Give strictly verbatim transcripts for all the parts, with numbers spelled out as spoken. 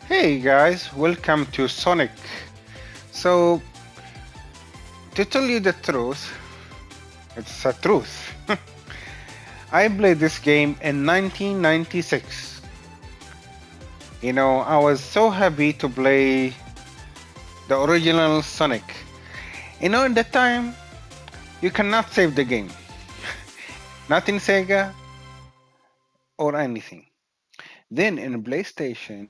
Hey guys, welcome to Sonic. So, to tell you the truth, it's a truth. I played this game in nineteen ninety-six. You know, I was so happy to play the original Sonic. You know, at that time, you cannot save the game. Not in Sega or anything. Then in PlayStation,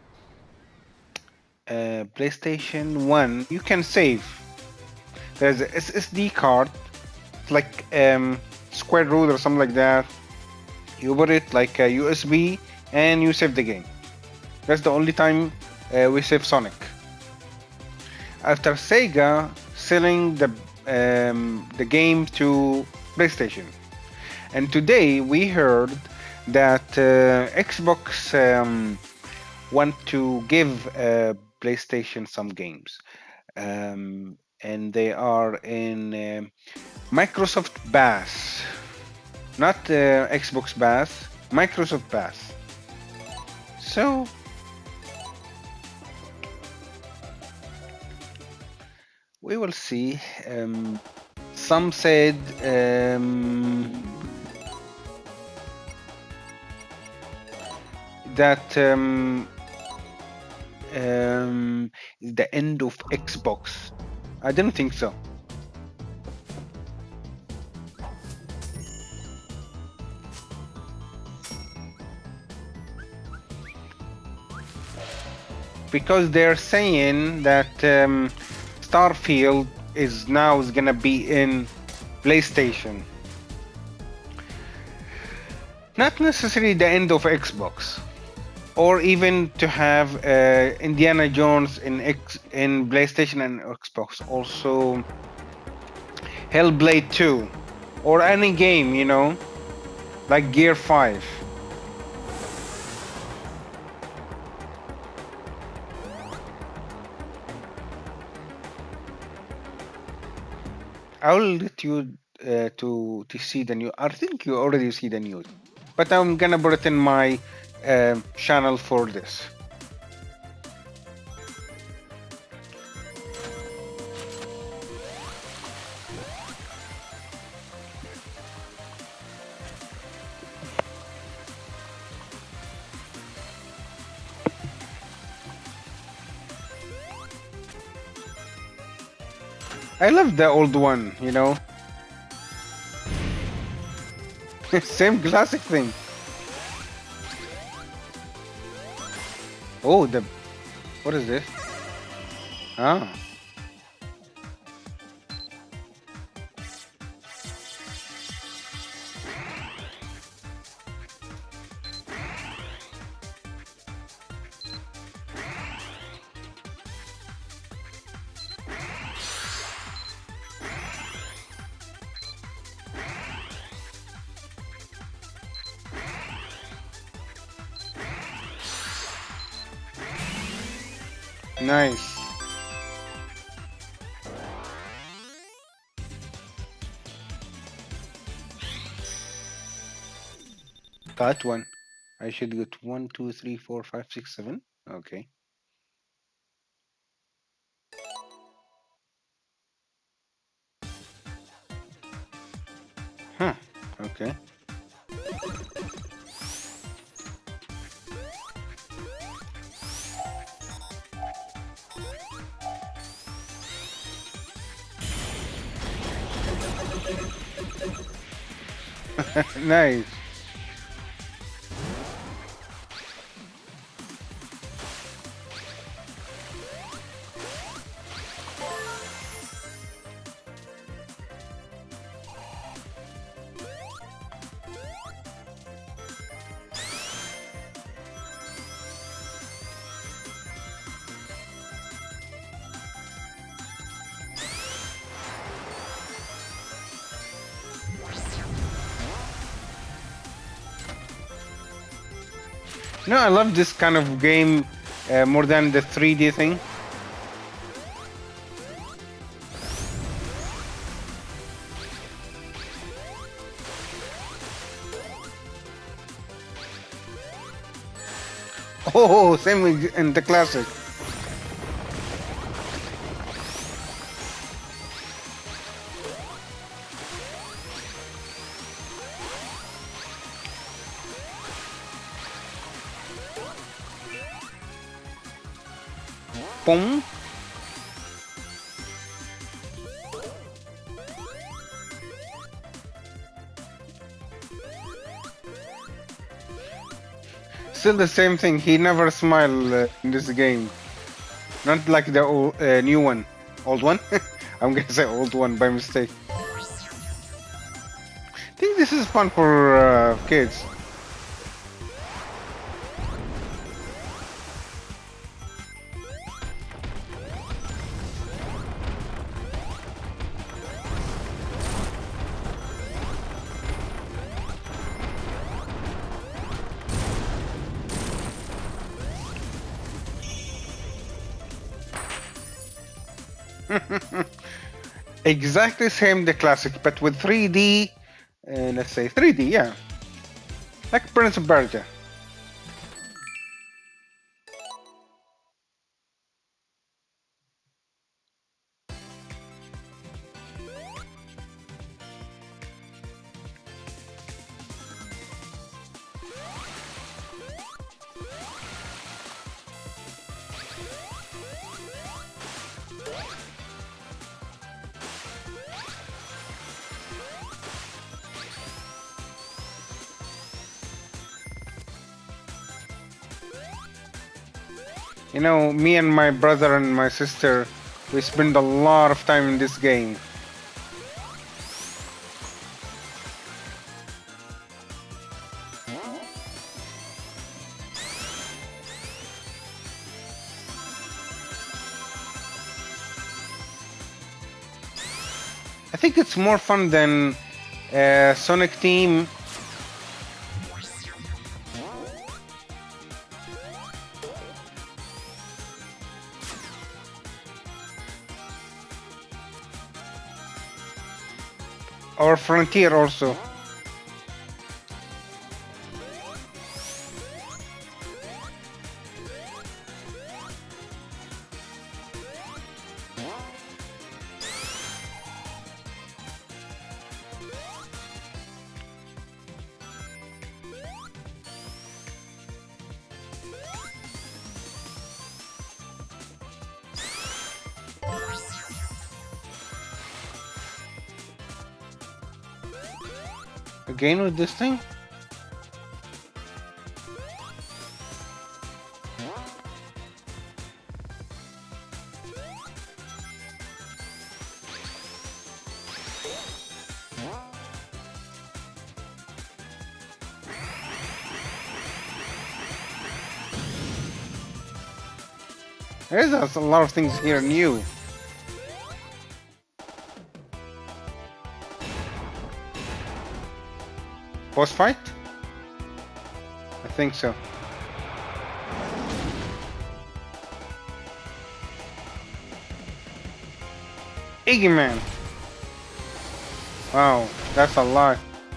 uh, PlayStation one, you can save. There's a S S D card, like um, square root or something like that. You put it like a U S B and you save the game. That's the only time uh, we save Sonic. After Sega selling the um, the game to PlayStation, and today we heard that uh, Xbox um, want to give uh, PlayStation some games, um, and they are in uh, Microsoft Pass, not uh, Xbox Pass, Microsoft Pass. So we will see. Um, some said um, that um, um, is the end of Xbox. I don't think so. Because they're saying that um, Starfield is now is gonna be in PlayStation. Not necessarily the end of Xbox, or even to have uh, Indiana Jones in X in PlayStation and Xbox. Also, Hellblade two, or any game, you know, like Gear five. I will let you uh, to to see the news. I think you already see the news, but I'm gonna put it in my uh, channel for this. I love the old one, you know. Same classic thing. Oh, the what is this? Ah, nice. That one. I should get one, two, three, four, five, six, seven. Okay. Huh. Okay. Nice. No, I love this kind of game uh, more than the three D thing. Oh, same in the classic. Boom. Still the same thing. He never smiled uh, in this game. Not like the old, uh, new one. Old one? I'm gonna say old one by mistake. I think this is fun for uh, kids. Exactly same the classic, but with three D, uh, let's say three D, yeah. Like Prince of Persia. You know, me and my brother and my sister, we spend a lot of time in this game. I think it's more fun than uh, Sonic Team. Or Frontier also. Again with this thing? There's a lot of things here new. Boss fight? I think so. Iggy Man. Wow, that's a lot.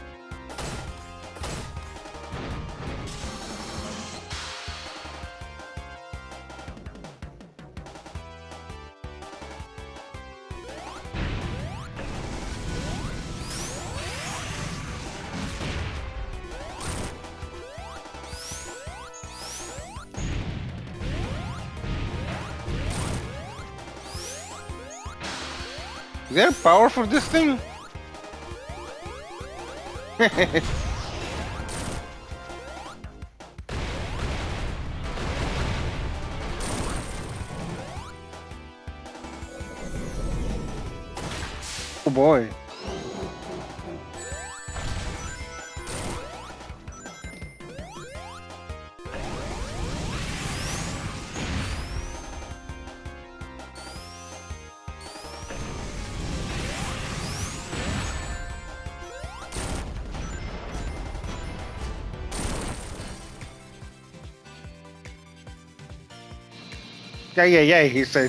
Is there power for this thing? Oh boy. Yeah, yeah, yeah, he said.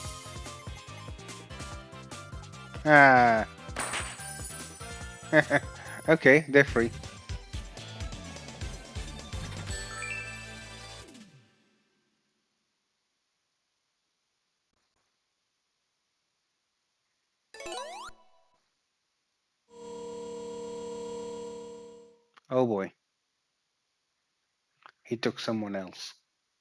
Ah. Okay, they're free. Oh boy, he took someone else.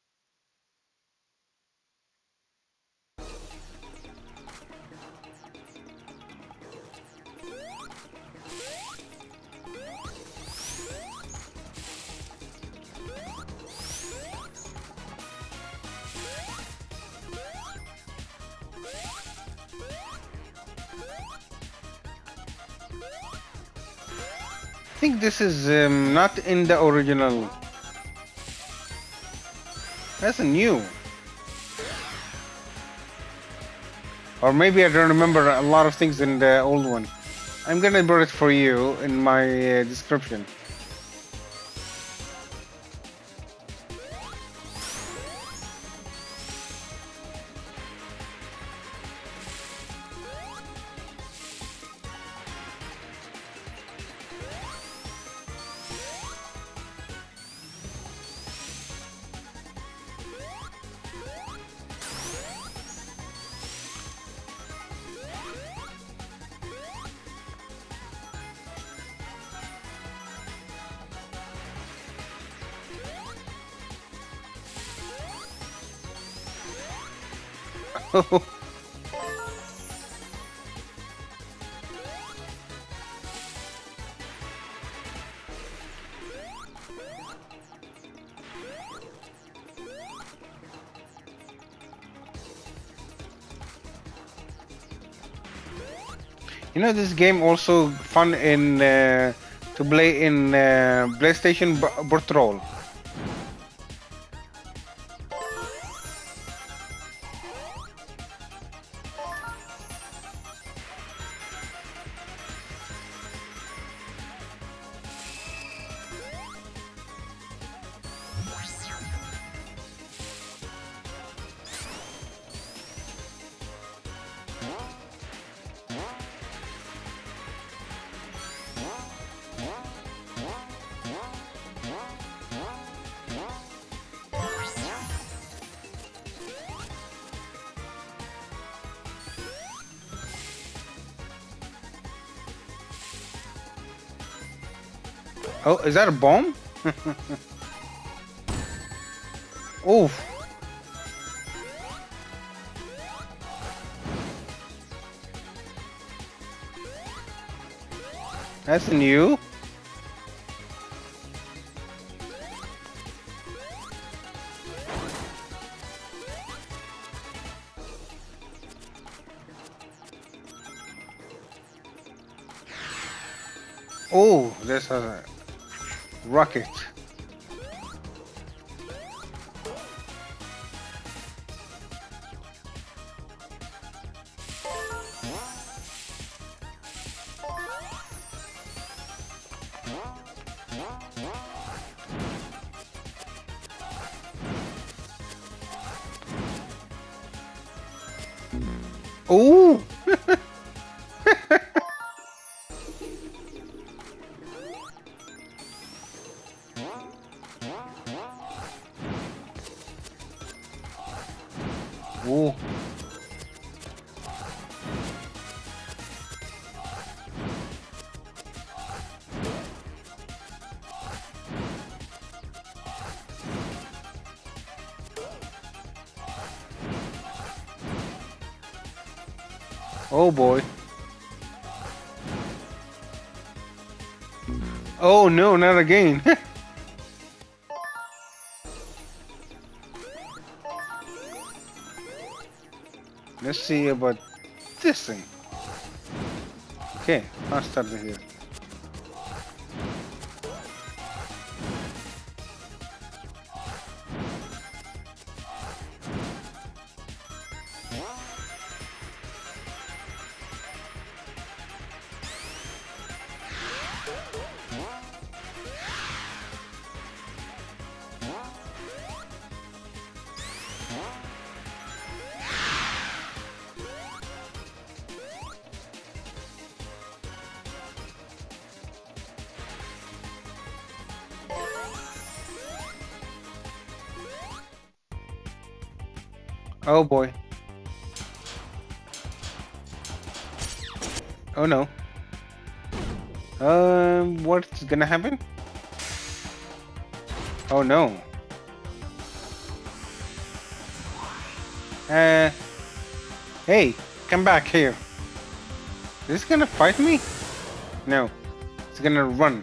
I think this is um, not in the original. That's a new. Or maybe I don't remember a lot of things in the old one. I'm gonna put it for you in my uh, description. You know, this game also fun in uh, to play in uh, PlayStation B- Patrol. Oh, is that a bomb? Oof. That's new. Oh, there's a rocket. Oh. Oh. Oh boy. Oh no, not again. Let's see about this thing. Okay, I'll start it here. Oh boy. Oh no. Um, what's gonna happen? Oh no. Uh, hey, come back here. Is this gonna fight me? No, it's gonna run.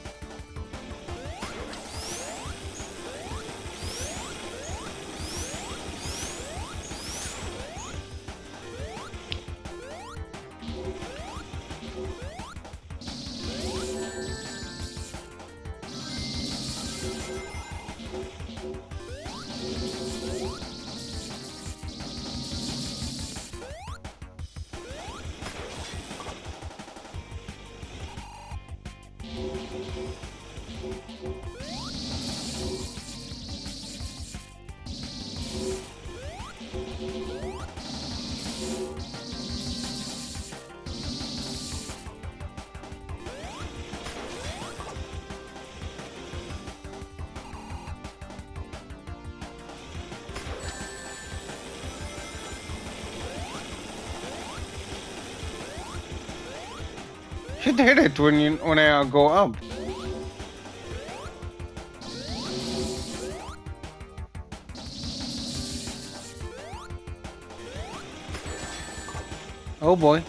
Should hit it when you when I go up. Oh boy.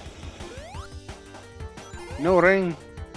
No ring.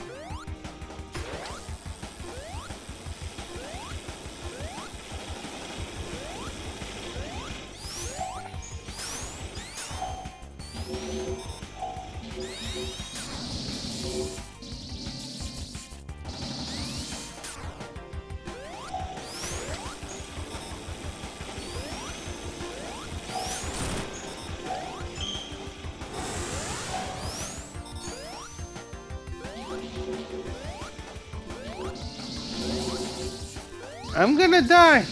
I'm gonna die.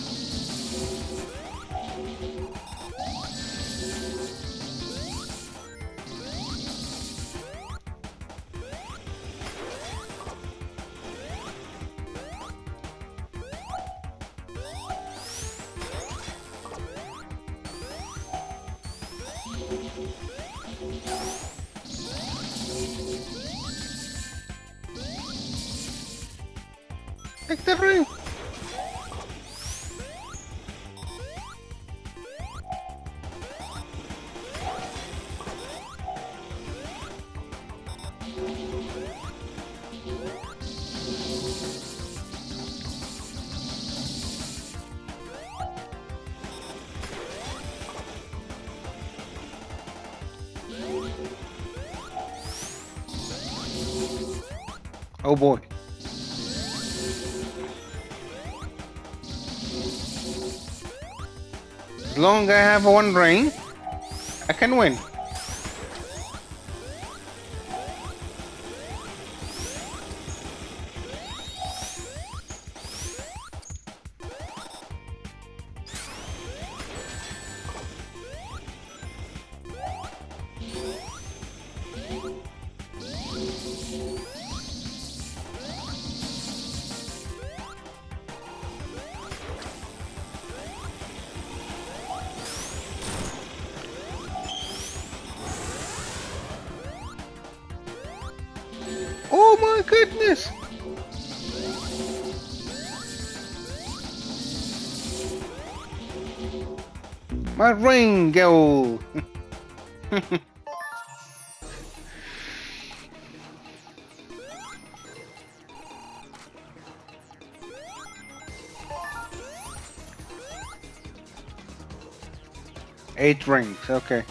Take the ring. Oh boy. As long as I have one ring, I can win. Oh my goodness! My ring go! Eight rings, okay.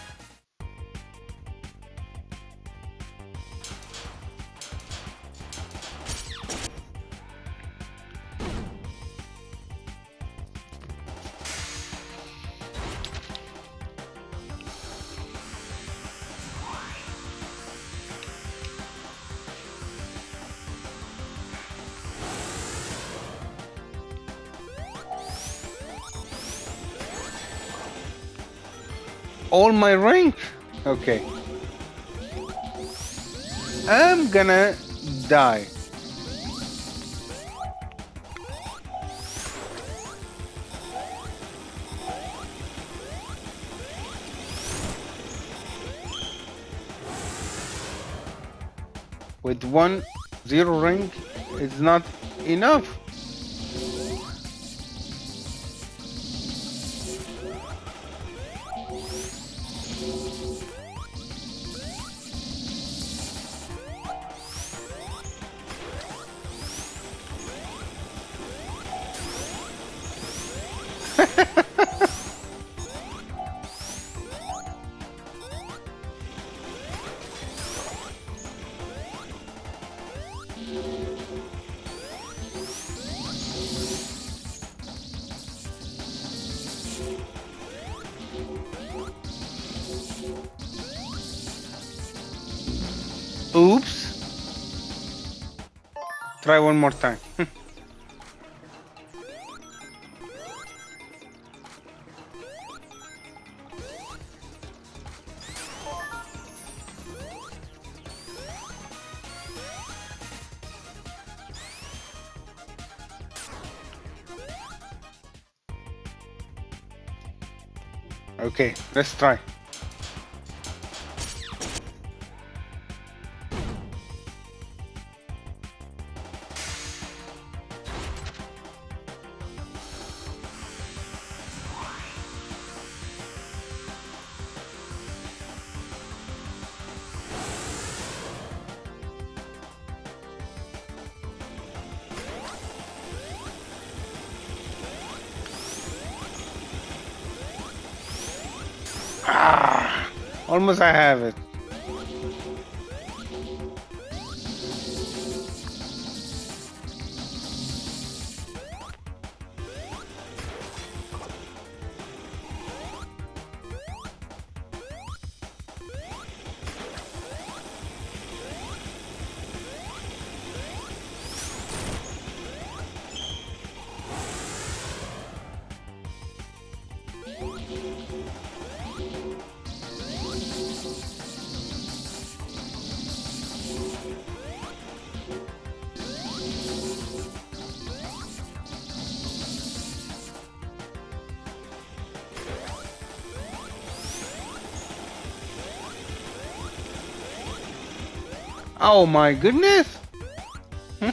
All my rings? Okay. I'm gonna die. with one zero ring is not enough. Oops. Try one more time. Okay, let's try. Ah, almost I have it. Oh my goodness! Hmm?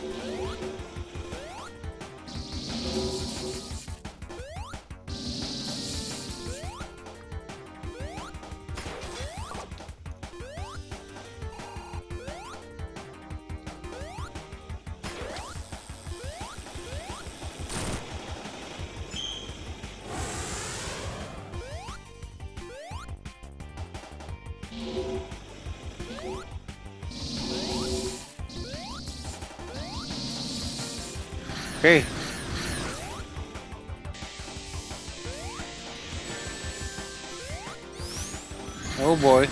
Okay. Oh boy.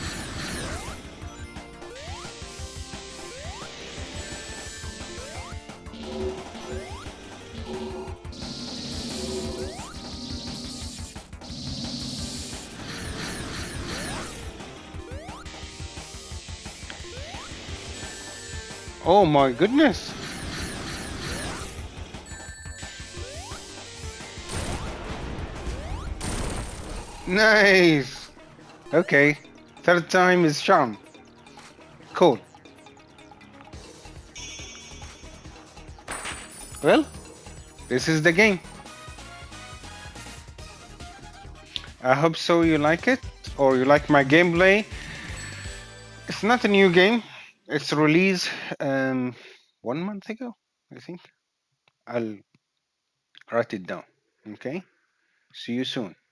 Oh my goodness. Nice. Okay. Third time is charm. Cool. Well, this is the game. I hope so you like it, or you like my gameplay. It's not a new game. It's released um, one month ago, I think. I'll write it down. Okay? See you soon.